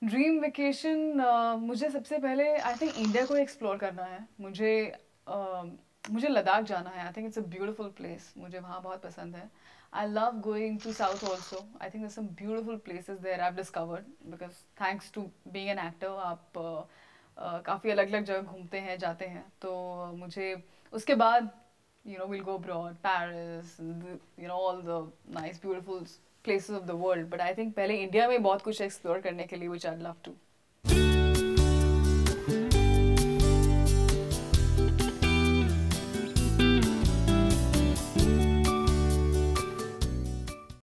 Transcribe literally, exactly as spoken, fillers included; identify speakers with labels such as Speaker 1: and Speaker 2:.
Speaker 1: Dream vacation मुझे सबसे पहले आई थिंक इंडिया को एक्सप्लोर करना है मुझे। uh, मुझे लद्दाख जाना है। I think it's a beautiful place, मुझे वहाँ बहुत पसंद है। I love going to south also. I think there's some beautiful places there I've discovered because thanks to being an actor आप uh, uh, काफ़ी अलग अलग जगह घूमते हैं जाते हैं। तो मुझे उसके बाद you know we'll go abroad, Paris, the, you know all the nice beautiful places of the world, but I think पहले इंडिया में बहुत कुछ एक्सप्लोर करने के लिए which I'd love to।